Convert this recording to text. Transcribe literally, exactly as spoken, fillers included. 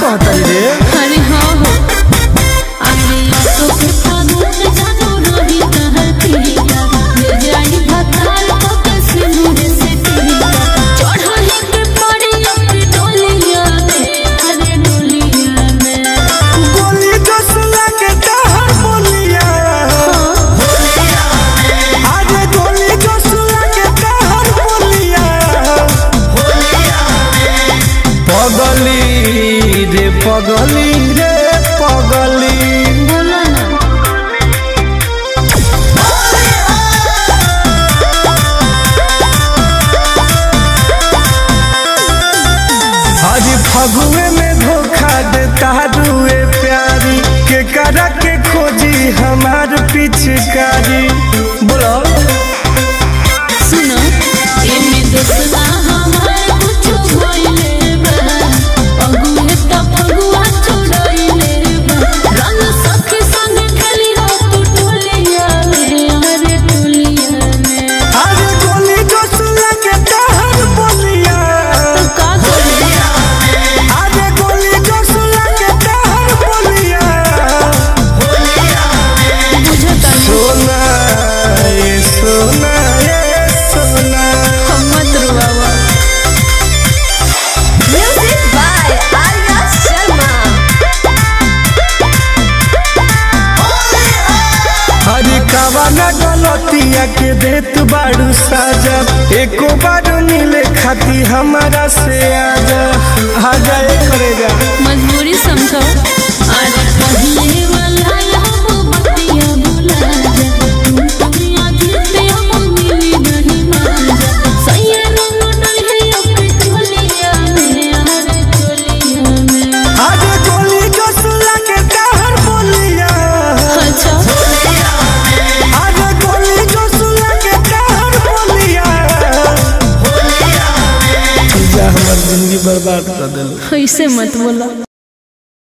कहता रे? अरे हाँ हो अरे तो फागुन जानो रही कहती ले जाई भतार को कैसे नूर से तेरा चढ़ाई के पड़ी अपनी डोलिया में अरे डोलिया में गोली दस लाके तहर बोलिया अरे गोली दस लाके तहर बोलिया पगली रे पगली रे पगली बोला ना आज फगुए में धोखा देता दुए प्यारी के करा के खोजी हमार पिचकारी बोलो सुनो एमे दोस्ता हमार कुछ होइले बा अगुए त फगुआ छोड़इले बा रंग सखी संग खेली हो तू टोलिया में अरे टोलिया में आज गोली दस लाके तहर बोलिया तो का करे आज गोली दस लाके तहर बोलिया बुझता सोना ये सोना ये सोना हम मत रुआवा Music by Arya Sharma. हरी कवाना गलतिया के देत बाड़ू साजा एको बार मिले खाती हमारा से आजा आजा एक करे जा मजबूरी समझो अरे पहले वाला हम बतिया भुला जा तुम याद से हम मिली नहीं मांजा सैया रंग डले अपने टोलिया में अरे टोलिया में आज गोली दस लाके तहर बोलिया अच्छा आज गोली दस लाके तहर बोलिया जा हमर जिंदगी बर्बाद कर देल ऐसे मत बोला।